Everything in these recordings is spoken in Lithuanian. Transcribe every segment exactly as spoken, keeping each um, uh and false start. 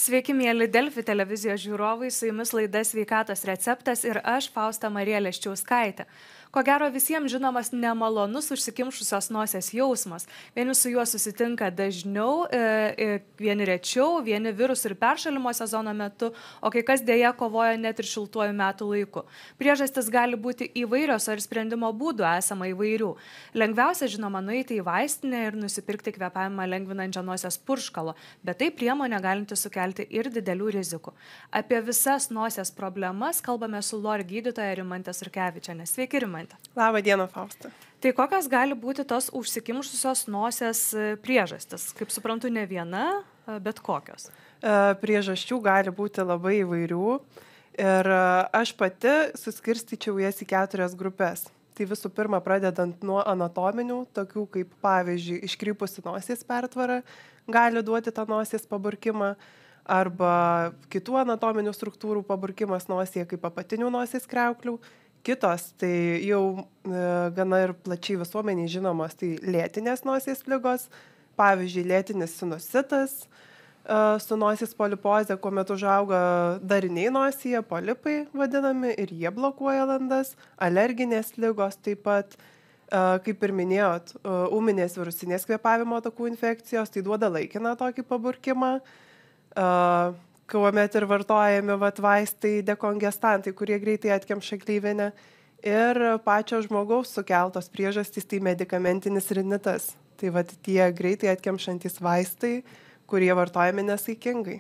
Sveiki, mėly Delfi televizijos žiūrovai, su jumis laida Sveikatos receptas ir aš, Fausta Marija Leščiauskaitė. Ko gero visiems žinomas nemalonus užsikimšusios nosies jausmas. Vieni su juo susitinka dažniau, e, vieni rečiau, vieni virusų ir peršalimo sezono metu, o kai kas dėja kovoja net ir šiltuoju metų laiku. Priežastis gali būti įvairios, ar sprendimo būdų esama įvairių. Lengviausia, žinoma, nueiti į vaistinę ir nusipirkti kvėpavimą lengvinančią nosies purškalo, bet tai priemonė galinti sukelti ir didelių rizikų. Apie visas nosies problemas kalbame su lor gydytoja Rimante Surkevičiene. Sveiki, Rimante. Labą dieną, Fausta. Tai kokios gali būti tos užsikimšusios nosies priežastis? Kaip suprantu, ne viena, bet kokios? Priežasčių gali būti labai įvairių ir aš pati suskirstyčiau jas į keturias grupės. Tai visų pirma, pradedant nuo anatominių, tokių kaip pavyzdžiui iškrypusi nosies pertvara gali duoti tą nosies paburkimą, arba kitų anatominių struktūrų paburkimas nosyje kaip apatinių nosies kriauklių. Kitos, tai jau e, gana ir plačiai visuomeniai žinomos, tai lėtinės nosies ligos, pavyzdžiui, lėtinis sinusitas e, su nosies polipoze, kuomet užauga dariniai nosyje, polipai vadinami, ir jie blokuoja landas, alerginės ligos taip pat, e, kaip ir minėjot, e, ūminės virusinės kvėpavimo takų infekcijos, tai duoda laikiną tokį paburkimą, e, kuomet ir vartojami vat, vaistai dekongestantai, kurie greitai atkemša gleivinę. Ir pačio žmogaus sukeltos priežastys, tai medikamentinis rinitas. Tai vat, tie greitai atkemšantis vaistai, kurie vartojami nesaikingai.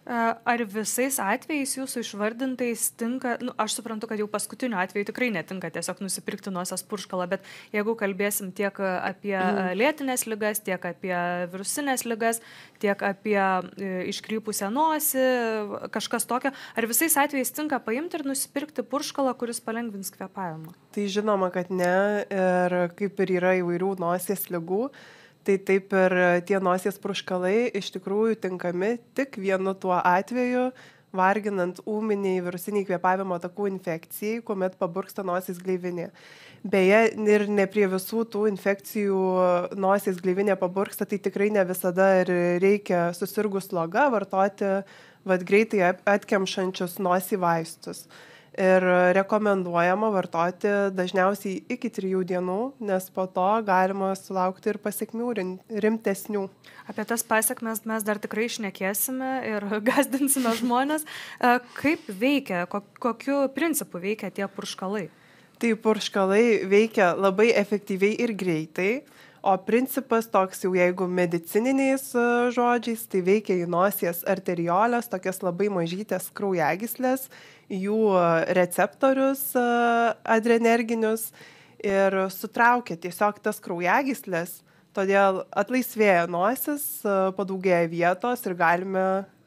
Ar visais atvejais jūsų išvardintais tinka, nu, aš suprantu, kad jau paskutiniu atveju tikrai netinka tiesiog nusipirkti nosies purškalą, bet jeigu kalbėsim tiek apie mm. lėtinės ligas, tiek apie virusinės ligas, tiek apie iškrypusią nosį, kažkas tokio, ar visais atvejais tinka paimti ir nusipirkti purškalą, kuris palengvins kvėpavimą? Tai žinoma, kad ne, ir kaip ir yra įvairių nosies ligų, tai taip ir tie nosies purškalai iš tikrųjų tinkami tik vienu tuo atveju, varginant ūminiai virusiniai kvėpavimo takų infekcijai, kuomet paburksta nosies gleivinė. Beje, ir ne prie visų tų infekcijų nosies gleivinė paburksta, tai tikrai ne visada ir reikia susirgus sloga vartoti vat, greitai atkemšančius nosį vaistus. Ir rekomenduojama vartoti dažniausiai iki trijų dienų, nes po to galima sulaukti ir pasekmių rimtesnių. Apie tas pasekmes mes dar tikrai šnekėsime ir gąsdinsime žmonės. Kaip veikia, kokiu principu veikia tie purškalai? Tai purškalai veikia labai efektyviai ir greitai, o principas toks jau jeigu medicininiais žodžiais, tai veikia į nosies arteriolės, tokias labai mažytės kraujagyslės, jų receptorius adrenerginius ir sutraukia tiesiog tas kraujagyslės, todėl atlaisvėja nosis, padaugėja vietos ir galime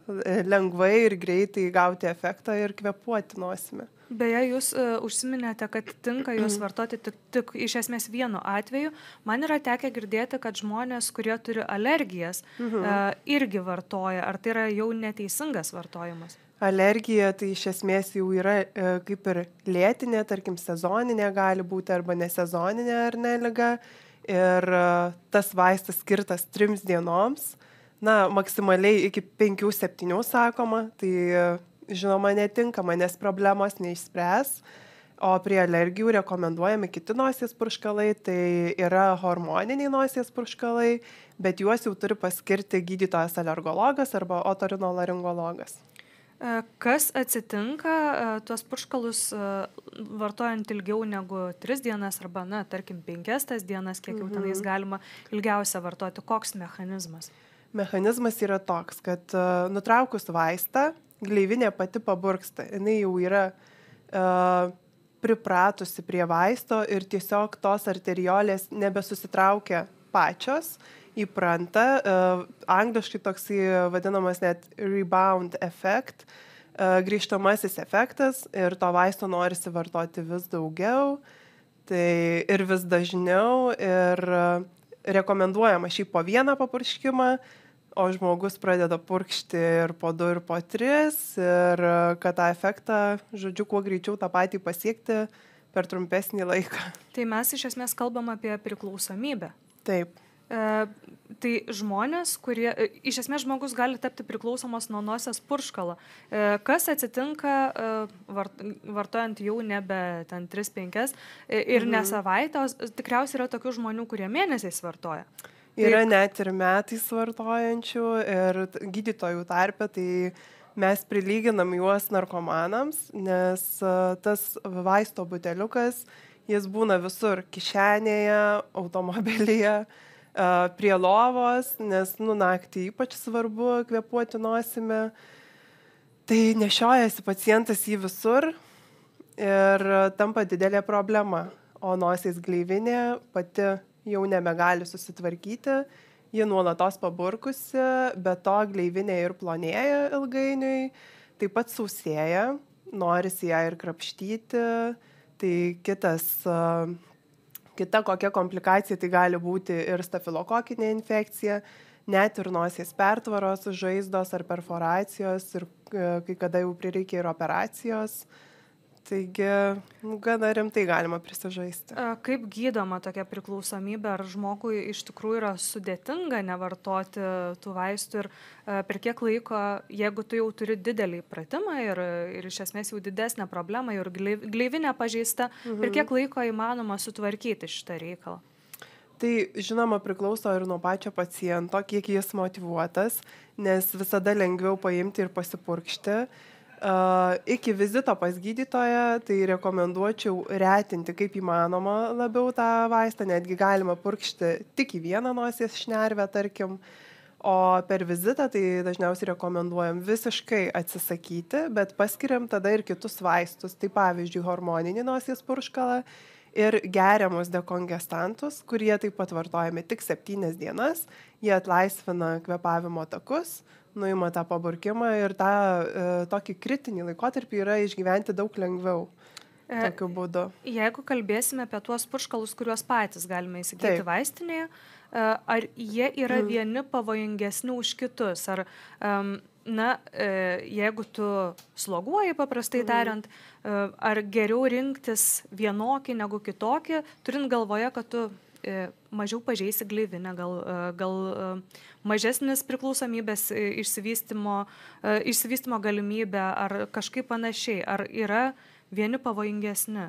lengvai ir greitai gauti efektą ir kvėpuoti nosimi. Beje, jūs uh, užsiminėte, kad tinka juos vartoti tik, tik iš esmės vienu atveju. Man yra tekę girdėti, kad žmonės, kurie turi alergijas, mhm. uh, irgi vartoja. Ar tai yra jau neteisingas vartojimas? Alergija tai iš esmės jau yra e, kaip ir lėtinė, tarkim, sezoninė gali būti arba nesezoninė ar ne liga. Ir e, tas vaistas skirtas trims dienoms, na, maksimaliai iki penkių septynių sakoma, tai e, žinoma netinkama, nes problemos neišspręs. O prie alergijų rekomenduojami kiti nosies purškalai, tai yra hormoniniai nosies purškalai, bet juos jau turi paskirti gydytojas alergologas arba otorinolaringologas. Kas atsitinka tuos purškalus vartojant ilgiau negu tris dienas arba, na, tarkim, penkias tas dienas, kiek jau tenais galima ilgiausia vartoti? Koks mechanizmas? Mechanizmas yra toks, kad uh, nutraukus vaistą, gleivinė pati paburksta. Jinai jau yra uh, pripratusi prie vaisto ir tiesiog tos arteriolės nebesusitraukia pačios, įpranta. Uh, angliškai toksai vadinamas net rebound effect, uh, grįžtamasis efektas, ir to vaisto norisi vartoti vis daugiau, tai ir vis dažniau, ir uh, rekomenduojama šiaip po vieną papurškimą, o žmogus pradeda purkšti ir po du, ir po tris, ir uh, kad tą efektą, žodžiu, kuo greičiau tą patį pasiekti per trumpesnį laiką. Tai mes iš esmės kalbam apie priklausomybę. Taip. E, tai žmonės, kurie, e, iš esmės žmogus gali tapti priklausomas nuo nosies purškalo. E, kas atsitinka e, vart, vartojant jau nebe ten tris penkias e, ir mhm. ne savaitę, o tikriausiai yra tokių žmonių, kurie mėnesiais vartoja. Yra tai... net ir metais vartojančių ir gydytojų tarpe, tai mes prilyginam juos narkomanams, nes uh, tas vaisto buteliukas, jis būna visur, kišenėje, automobilyje, prie lovos, nes nu, naktį ypač svarbu kvėpuoti nosimi. Tai nešiojasi pacientas jį visur ir tampa didelė problema. O nosies gleivinė pati jau nebegali susitvarkyti, ji nuolatos paburkusi, bet to gleivinė ir plonėja ilgainiui, taip pat sausėja, norisi ją ir krapštyti. Tai kitas Kita kokia komplikacija tai gali būti ir stafilokokinė infekcija, net ir nosies pertvaros, žaizdos ar perforacijos ir kai kada jau prireikia ir operacijos. Taigi, nu, gana rimtai galima prisižaisti. Kaip gydoma tokia priklausomybė? Ar žmogui iš tikrųjų yra sudėtinga nevartoti tų vaistų ir per kiek laiko, jeigu tu jau turi didelį pratimą ir, ir iš esmės jau didesnę problemą ir gleivinė pažeista, mhm. per kiek laiko įmanoma sutvarkyti šitą reikalą? Tai žinoma priklauso ir nuo pačio paciento, kiek jis motyvuotas, nes visada lengviau paimti ir pasipurkšti. Uh, iki vizito pas gydytoją, tai rekomenduočiau retinti kaip įmanoma labiau tą vaistą, netgi galima purkšti tik į vieną nosies šnervę, tarkim, o per vizitą tai dažniausiai rekomenduojam visiškai atsisakyti, bet paskiriam tada ir kitus vaistus, tai pavyzdžiui hormoninį nosies purškalą ir geriamus dekongestantus, kurie taip pat vartojami tik septynias dienas, jie atlaisvina kvėpavimo takus, nuima tą paburkimą ir tą e, tokį kritinį laikotarpį yra išgyventi daug lengviau tokiu būdu. Jeigu kalbėsime apie tuos purškalus, kuriuos patys galime įsigyti Taip. vaistinėje, e, ar jie yra mm. vieni pavojingesni už kitus? Ar, um, na, e, jeigu tu sloguoji, paprastai mm. tariant, e, ar geriau rinktis vienokį negu kitokį, turint galvoje, kad tu mažiau pažeisi gleivinę, gal, gal mažesnis priklausomybės išsivystymo, išsivystymo galimybė ar kažkaip panašiai. Ar yra vieni pavojingesni?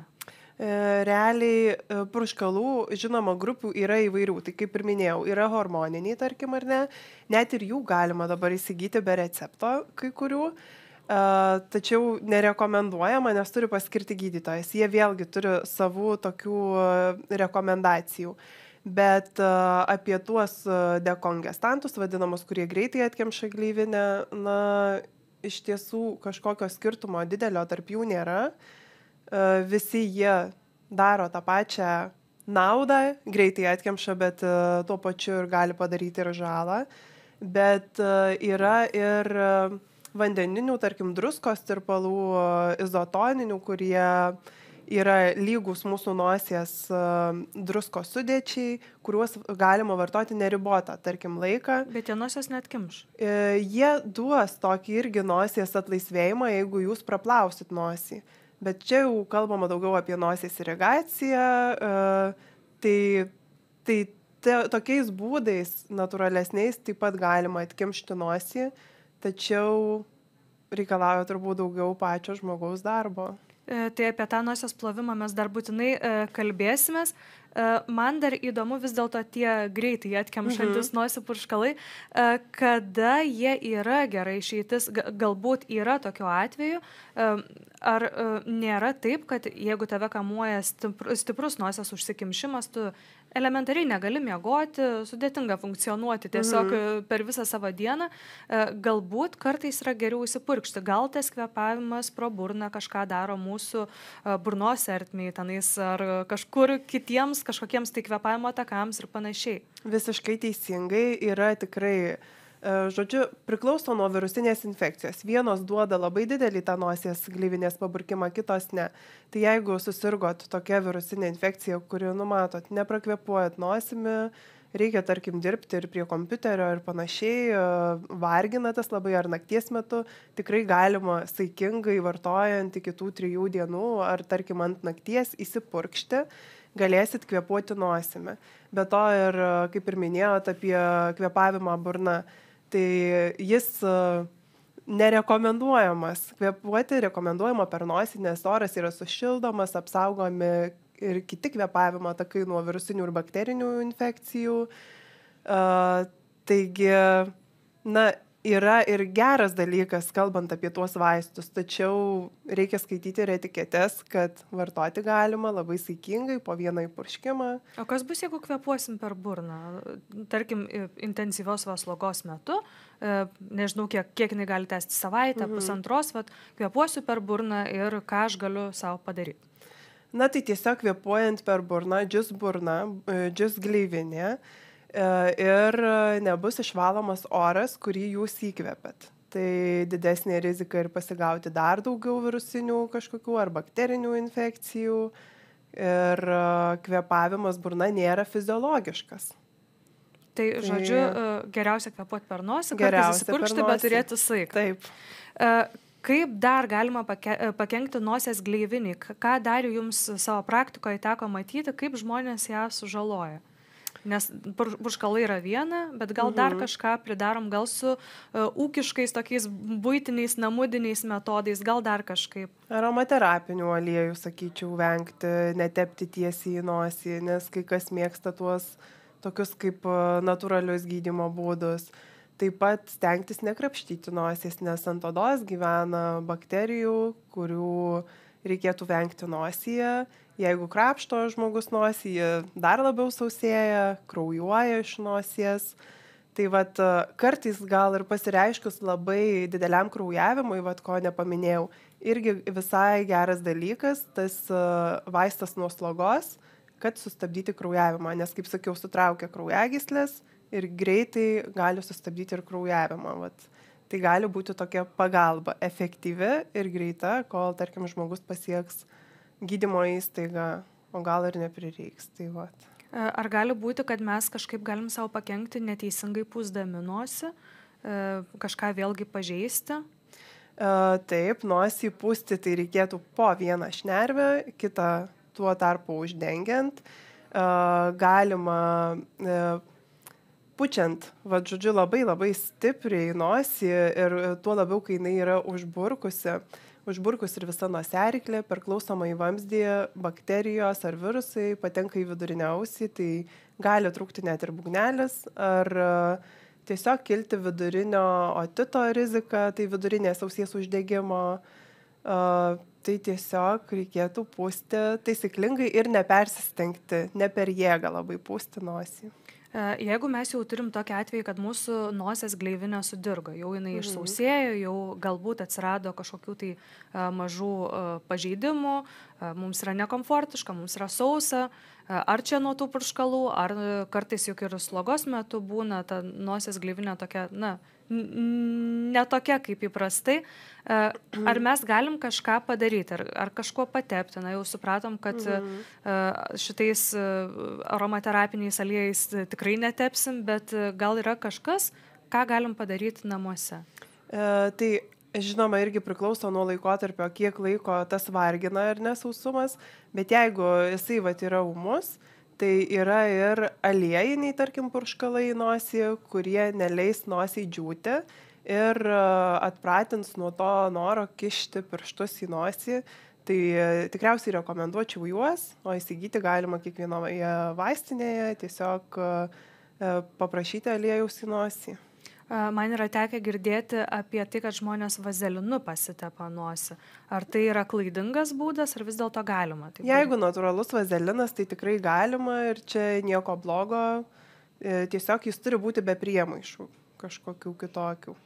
Realiai purškalų, žinoma, grupių yra įvairių. Tai kaip ir minėjau, yra hormoniniai, tarkim, ar ne. Net ir jų galima dabar įsigyti be recepto kai kurių. Uh, tačiau nerekomenduojama, nes turi paskirti gydytojas. Jie vėlgi turi savų tokių uh, rekomendacijų. Bet uh, apie tuos uh, dekongestantus, vadinamus, kurie greitai atkemša gleivinę, na, iš tiesų kažkokio skirtumo didelio tarp jų nėra. Uh, visi jie daro tą pačią naudą, greitai atkemša, bet uh, tuo pačiu ir gali padaryti ir žalą. Bet uh, yra ir uh, vandeninių, tarkim, druskos tirpalų, izotoninių, kurie yra lygus mūsų nosies druskos sudėčiai, kuriuos galima vartoti neribotą, tarkim, laiką. Bet jie nosies neatkimš? Jie duos tokį irgi nosies atlaisvėjimą, jeigu jūs praplausit nosį. Bet čia jau kalbama daugiau apie nosies irigaciją. Tai, tai te, tokiais būdais, natūralesniais, taip pat galima atkimšti nosį. Tačiau reikalauja turbūt daugiau pačio žmogaus darbo. E, tai apie tą nosies plovimą mes dar būtinai e, kalbėsimės. E, man dar įdomu vis dėlto tie greitai atkemšantis mhm. nosį purškalai, e, kada jie yra gerai išeitis, galbūt yra tokiu atveju. E, ar e, nėra taip, kad jeigu tave kamuoja stiprus, stiprus nosies užsikimšimas, tu elementariai negali miegoti, sudėtinga funkcionuoti tiesiog mhm. per visą savo dieną. Galbūt kartais yra geriau įsipurkšti. Gal tas kvėpavimas pro burną kažką daro mūsų burnos ertmei tenais ar kažkur kitiems, kažkokiems tai kvėpavimo takams ir panašiai. Visiškai teisingai yra tikrai, žodžiu, priklauso nuo virusinės infekcijos. Vienos duoda labai didelį tą nosies gleivinės paburkimą, kitos ne. Tai jeigu susirgot tokia virusinė infekcija, kuri, numatot, neprakvėpuojat nosimi, reikia, tarkim, dirbti ir prie kompiuterio ir panašiai, vargina tas labai ar nakties metu, tikrai galima saikingai vartojant iki tų trijų dienų ar, tarkim, ant nakties įsipurkšti, galėsit kvėpuoti nosimi. Be to ir, kaip ir minėjot apie kvėpavimą burna, tai jis nerekomenduojamas. Kvėpuoti rekomenduojama per nosį, nes oras yra sušildomas, apsaugomi ir kiti kvėpavimo takai nuo virusinių ir bakterinių infekcijų. Uh, taigi, na, yra ir geras dalykas, kalbant apie tuos vaistus, tačiau reikia skaityti ir etiketes, kad vartoti galima labai saikingai po vieną įpurškimą. O kas bus, jeigu kvėpuosim per burną? Tarkim, intensyvios slogos metu, nežinau, kiek, kiek jinai gali tęsti savaitę, mhm. pusantros, vat, kvėpuosiu per burną ir ką aš galiu savo padaryti? Na, tai tiesiog kvėpuojant per burną, džius burna, džius gleivinė, ir nebus išvalomas oras, kurį jūs įkvepiat. Tai didesnė rizika ir pasigauti dar daugiau virusinių kažkokių ar bakterinių infekcijų. Ir kvėpavimas burna nėra fiziologiškas. Tai, tai žodžiu, geriausia kvėpuoti per nosį, kartais įsipurkšti, bet turėti saiką. Taip. Kaip dar galima pake, pakenkti nosies gleivinį? Ką dar jums savo praktikoje teko matyti, kaip žmonės ją sužaloja? Nes purškalai yra viena, bet gal dar mhm. kažką pridarom, gal su uh, ūkiškais tokiais buitiniais, namudiniais metodais, gal dar kažkaip. Aromaterapinių aliejų, sakyčiau, vengti, netepti tiesiai į nosį, nes kai kas mėgsta tuos tokius kaip uh, natūralius gydymo būdus. Taip pat stengtis nekrapštyti nosies, nes ant odos gyvena bakterijų, kurių reikėtų vengti nosyje. Jeigu krapšto žmogus nosį, dar labiau sausėja, kraujuoja iš nosies. Tai vat, kartais gal ir pasireiškus labai dideliam kraujavimui, vat, ko nepaminėjau, irgi visai geras dalykas, tas vaistas nuo slogos, kad sustabdyti kraujavimą. Nes, kaip sakiau, sutraukia kraujagyslės ir greitai gali sustabdyti ir kraujavimą. Vat. Tai gali būti tokia pagalba, efektyvi ir greita, kol, tarkim, žmogus pasieks gydymo įstaiga, o gal ir neprireiks. Tai vat. Ar gali būti, kad mes kažkaip galim savo pakenkti neteisingai pūsdami nosį, kažką vėlgi pažeisti? Taip, nosį pūsti tai reikėtų po vieną šnervę, kitą tuo tarpu uždengiant. Galima pučiant, va, žodžiu, labai labai stipriai nosį ir tuo labiau, kai jinai yra užburkusi, užburkus ir visa nosiaryklė, perklausoma į vamzdį, bakterijos ar virusai patenka į vidurinę ausį, tai gali trūkti net ir būgnelis, ar tiesiog kilti vidurinio otito rizika, tai vidurinės ausies uždegimo. Tai tiesiog reikėtų pūsti taisyklingai ir nepersistengti, ne per jėgą labai pūsti nosį. Jeigu mes jau turim tokį atvejį, kad mūsų nosies gleivinė sudirgo, jau jinai mhm. išsausėjo, jau galbūt atsirado kažkokių tai a, mažų a, pažeidimų, a, mums yra nekomfortiška, mums yra sausa, a, ar čia nuo tų purškalų, ar a, kartais juk ir slogos metu būna ta nosies gleivinė tokia, na, ne tokia kaip įprastai. Ar mes galim kažką padaryti, ar, ar kažkuo patepti? Na, jau supratom, kad mhm. šitais aromaterapiniais aliejais tikrai netepsim, bet gal yra kažkas, ką galim padaryti namuose? E, tai, žinoma, irgi priklauso nuo laikotarpio, kiek laiko tas vargina ir nesausumas, bet jeigu jisai vat yra ūmus, tai yra ir aliejiniai, tarkim, purškalai į nosį, kurie neleis nosiai džiūti ir atpratins nuo to noro kišti pirštus į nosį. Tai tikriausiai rekomenduočiau juos, o įsigyti galima kiekvienoje vaistinėje, tiesiog paprašyti aliejaus į nosį. Man yra tekę girdėti apie tai, kad žmonės vazelinu pasitepa nosį. Ar tai yra klaidingas būdas, ar vis dėlto galima? Tai Jeigu natūralus vazelinas, tai tikrai galima ir čia nieko blogo. Tiesiog jis turi būti be priemaišų kažkokių kitokių.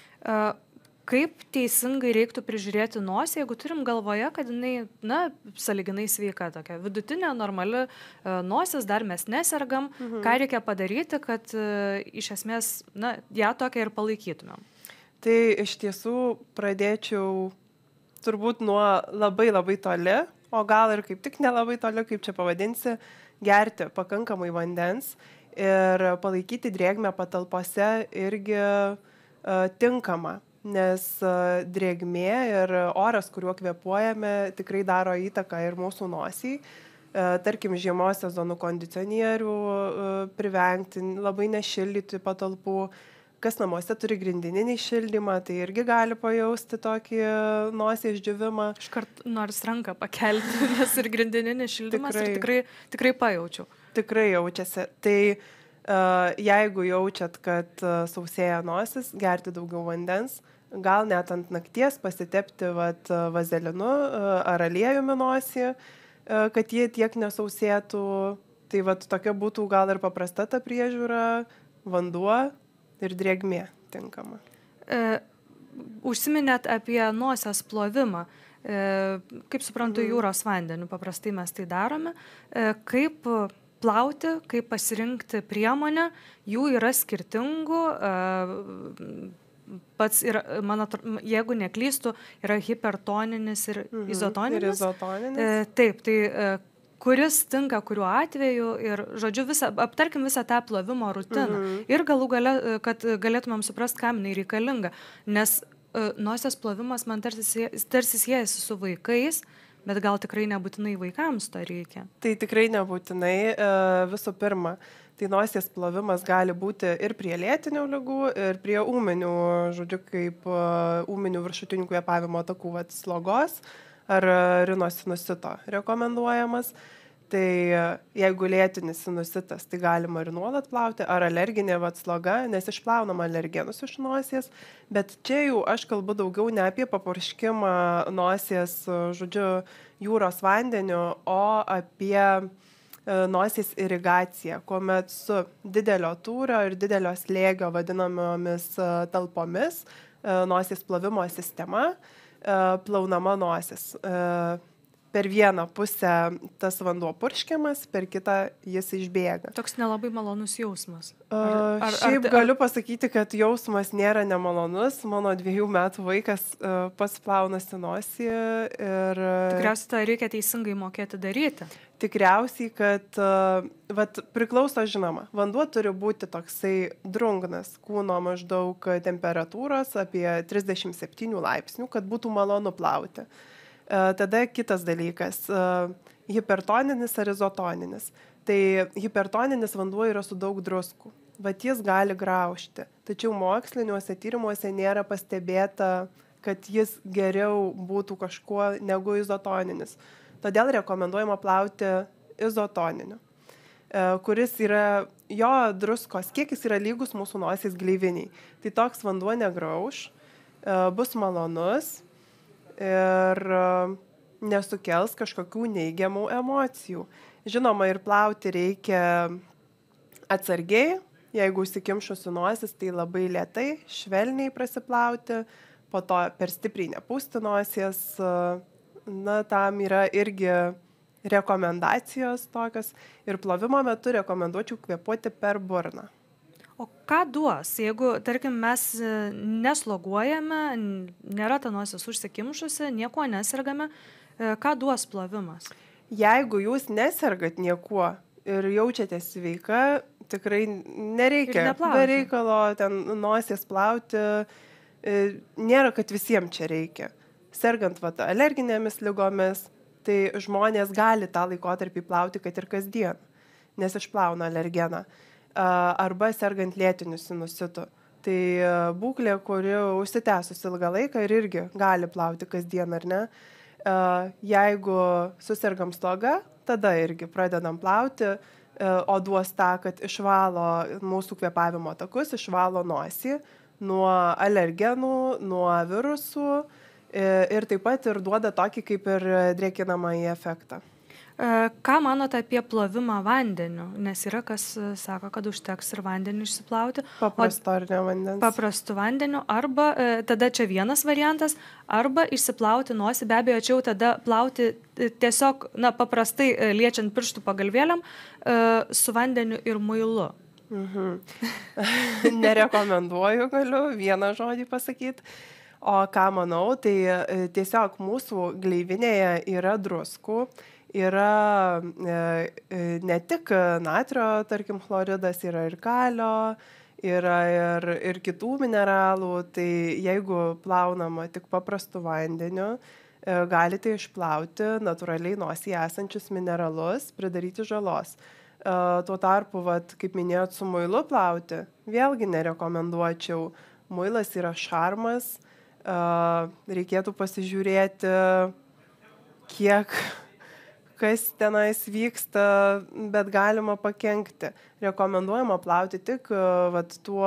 Kaip teisingai reiktų prižiūrėti nosį, jeigu turim galvoje, kad jinai, na, sąlyginai sveika, tokia vidutinė, normali nosis, dar mes nesergam, mhm. ką reikia padaryti, kad iš esmės, na, ją tokią ir palaikytumėm? Tai iš tiesų pradėčiau turbūt nuo labai labai toli, o gal ir kaip tik nelabai toli, kaip čia pavadinsi, gerti pakankamai vandens ir palaikyti drėgmę patalpose irgi uh, tinkama. Nes drėgmė ir oras, kuriuo kvėpuojame, tikrai daro įtaką ir mūsų nosiai. tarkim, žiemos sezonų kondicionierių privengti, labai nešildyti patalpų. Kas namuose turi grindininį šildymą, tai irgi gali pajausti tokį nosies džiūvimą. Iškart nors ranką pakelti, nes ir grindininis šildymas tikrai, ir tikrai, tikrai pajaučiau. Tikrai jaučiasi. Tai uh, jeigu jaučiat, kad uh, sausėja nosis, gerti daugiau vandens, gal net ant nakties pasitepti vat, vazelinu uh, ar aliejumi nosį, uh, kad jie tiek nesausėtų. Tai vat, tokia būtų gal ir paprasta ta priežiūra, vanduo ir drėgmė tinkama. E, užsiminėt apie nosies plovimą. E, kaip suprantu, mm. jūros vandeniu paprastai mes tai darome. E, kaip plauti, kaip pasirinkti priemonę, jų yra skirtingų. E, pats yra, man atrodo, jeigu neklystu, yra hipertoninis ir mm-hmm. izotoninis. Ir izotoninis. E, taip, tai e, kuris tinka kuriuo atveju ir, žodžiu, visą, aptarkim visą tą plovimo rutiną. Mhm. Ir galų gale, kad galėtumėm suprasti, kam jinai reikalinga. Nes uh, nosies plovimas man tarsi, tarsi siejasi su vaikais, bet gal tikrai nebūtinai vaikams to reikia. Tai tikrai nebūtinai. Uh, visų pirma, tai nosies plovimas gali būti ir prie lėtinių ligų, ir prie ūminių, žodžiu, kaip uh, ūminių viršutinių kvėpavimo takų vat, slogos ar rinosinusito rekomenduojamas. Tai jeigu lėtinis sinusitas, tai galima ir nuolat plauti, ar alerginė vat, sloga, nes išplaunama alergenus iš nosies, bet čia jau aš kalbu daugiau ne apie papurškimą nosies, žodžiu, jūros vandeniu, o apie e, nosies irigaciją, kuomet su didelio tūrio ir didelio slėgio vadinamomis e, talpomis e, nosies plovimo sistema plaunama nosis. Per vieną pusę tas vanduo purškiamas, per kitą jis išbėga. Toks nelabai malonus jausmas. Ar, ar, Šiaip ar, ar... galiu pasakyti, kad jausmas nėra nemalonus. Mano dviejų metų vaikas uh, pats plaunasi nosį ir... Tikriausiai tą reikia teisingai mokėti daryti. Tikriausiai, kad uh, vat, priklauso, žinoma, vanduo turi būti toksai drungnas, kūno maždaug temperatūros apie trisdešimt septyni laipsnių, kad būtų malonu plauti. Uh, tada kitas dalykas, uh, hipertoninis ar izotoninis. Tai hipertoninis vanduo yra su daug druskų, bet jis gali graužti. Tačiau moksliniuose tyrimuose nėra pastebėta, kad jis geriau būtų kažkuo negu izotoninis. Todėl rekomenduojama plauti izotoniniu, uh, kuris yra, jo druskos kiekis yra lygus mūsų nosies gleiviniai. Tai toks vanduo negrauž, uh, bus malonus ir nesukels kažkokių neigiamų emocijų. Žinoma, ir plauti reikia atsargiai, jeigu užsikimšusi nosis, tai labai lėtai, švelniai prasiplauti, po to per stipriai nepūsti nosies. Na, tam yra irgi rekomendacijos tokios ir plovimo metu rekomenduočiau kvėpuoti per burną. O ką duos, jeigu, tarkim, mes nesloguojame, nėra ta nosis užsikimšusi, nieko nesergame, ką duos plovimas? Jeigu jūs nesergat niekuo ir jaučiatės sveika, tikrai nereikia be reikalo ten nosies plauti, nėra, kad visiems čia reikia. Sergant vat, alerginėmis ligomis, tai žmonės gali tą laikotarpį plauti, kad ir kasdien, nes išplauna alergeną. Arba sergant lėtiniu sinusitu. Tai būklė, kuri užsitęsus ilgą laiką ir irgi gali plauti kasdien, ar ne? Jeigu susergam sloga, tada irgi pradedam plauti, o duos tą, kad išvalo mūsų kvėpavimo takus, išvalo nosį nuo alergenų, nuo virusų ir taip pat ir duoda tokį kaip ir drėkinamąjį efektą. Ką manote apie plovimą vandeniu? Nes yra, kas sako, kad užteks ir vandeniu išsiplauti. Paprasto ar ne vandens? Paprastu vandeniu. Arba, tada čia vienas variantas, arba išsiplauti nosį. Be abejo, čia jau tada plauti tiesiog, na, paprastai liečiant pirštų pagalvėliam su vandeniu ir muilu. Mhm. Nerekomenduoju, galiu vieną žodį pasakyti. O ką manau, tai tiesiog mūsų gleivinėje yra druskų. Yra e, ne tik natrio, tarkim, chloridas, yra ir kalio, yra ir, ir kitų mineralų. Tai jeigu plaunama tik paprastu vandeniu, galite išplauti natūraliai nosyje esančius mineralus, pridaryti žalos. Tuo tarpu, vat, kaip minėjot, su muilu plauti, vėlgi nerekomenduočiau. Muilas yra šarmas, reikėtų pasižiūrėti, kiek kas tenais vyksta, bet galima pakenkti. Rekomenduojama plauti tik vat, tuo,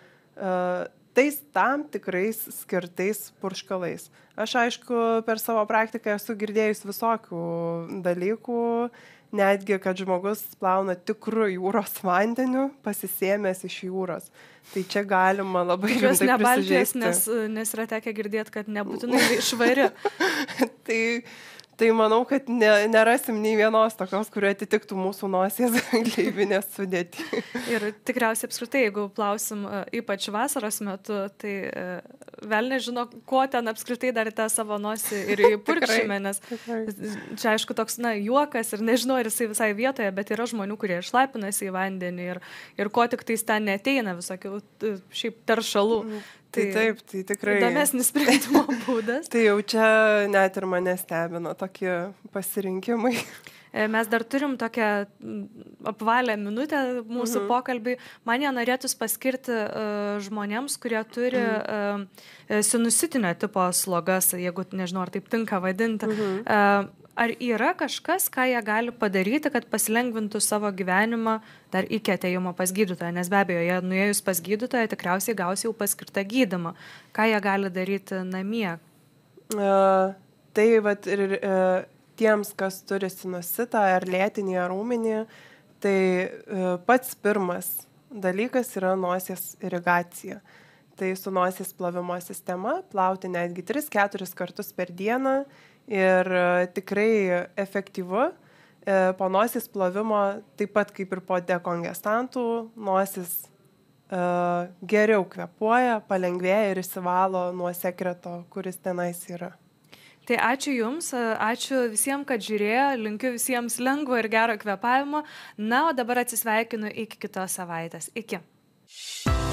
tais tam tikrais skirtais purškalais. Aš, aišku, per savo praktiką esu girdėjus visokių dalykų, netgi, kad žmogus plauna tikrų jūros vandeniu, pasisėmęs iš jūros. Tai čia galima labai rimtai prisižeisti. Nes, nes yra tekę girdėti, kad nebūtinai švari. tai, tai manau, kad ne, nerasim nei vienos tokios, kurie atitiktų mūsų nosies gleivinės sudėtį. Ir tikriausiai apskritai, jeigu plausim ypač vasaros metu, tai vėl nežino, ko ten apskritai dar tą savo nosį ir įpurkšime, nes čia aišku toks, na, juokas ir nežinau, ar jisai visai vietoje, bet yra žmonių, kurie išlaipinasi į vandenį ir, ir ko tik tais ten neteina visokių šiaip teršalų. Tai, tai taip, tai tikrai. Įdomesnis sprendimo būdas. Tai jau čia net ir mane stebino tokie pasirinkimai. Mes dar turim tokią apvalę minutę mūsų mhm. pokalbį. Man ją norėtųs paskirti uh, žmonėms, kurie turi mhm. uh, sinusitinio tipo slogas, jeigu nežinau, ar taip tinka vadinti. Mhm. Uh, Ar yra kažkas, ką jie gali padaryti, kad pasilengvintų savo gyvenimą dar iki atėjimo pas gydytoją? Nes be abejo, jie nuėjus pas gydytoją tikriausiai gaus jau paskirtą gydymą. Ką jie gali daryti namie? Uh, tai vat, ir uh, tiems, kas turi sinusitą ar lėtinį ar ūminį, tai uh, pats pirmas dalykas yra nosies irigacija. Tai su nosies plovimo sistema plauti netgi tris keturis kartus per dieną. Ir tikrai efektyvu. Po nosies plovimo, taip pat kaip ir po dekongestantų, nosis uh, geriau kvėpuoja, palengvėja ir išsivalo nuo sekreto, kuris tenais yra. Tai ačiū Jums, ačiū visiems, kad žiūrėjo, linkiu visiems lengvo ir gero kvėpavimo. Na, o dabar atsisveikinu iki kitos savaitės. Iki.